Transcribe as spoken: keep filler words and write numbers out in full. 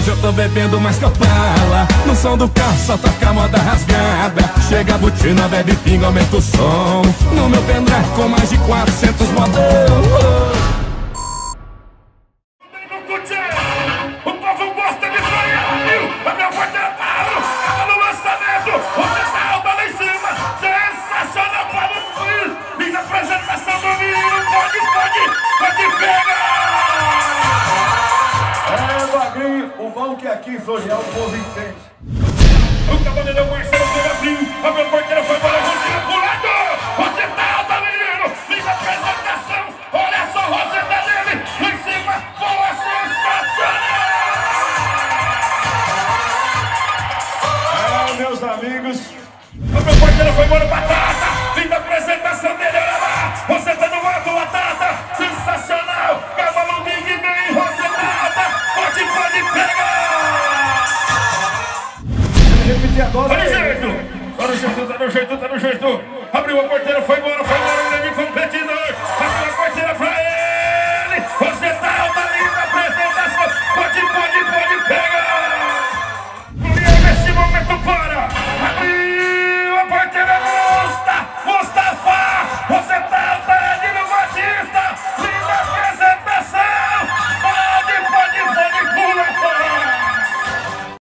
eu tô bebendo mais que Opala. No som do carro só toca a moda rasgada. Chega a botina, bebe pinga, aumenta o som. No meu pendrive com mais de quatrocentos modão. O povo gosta de sonhar, viu? A minha voz é paro, tá no lançamento. Você tá alta lá em cima, sensacional para o fluir. E na apresentação do menino, pode, pode, pode pegar. É, Magrinho, o bom que aqui em Florial o povo entende. O cavaleiro Marcelo teve abriu, a minha porteira foi para você pro lado. Você tá alta, menino, e na apresentação, olha só, você tá nele, lá em cima, boa, sensacional. É, meus amigos. O meu porteiro foi embora, Batata, vim da apresentação dele, olha lá. Você tá no mato, Batata, sensacional. Cavalo Big bem, Rosenada, pode, pode pegar. Repetir agora. Tá no jeito, tá no jeito, tá no jeito, tá no jeito. Abriu a porteira, foi embora, foi embora.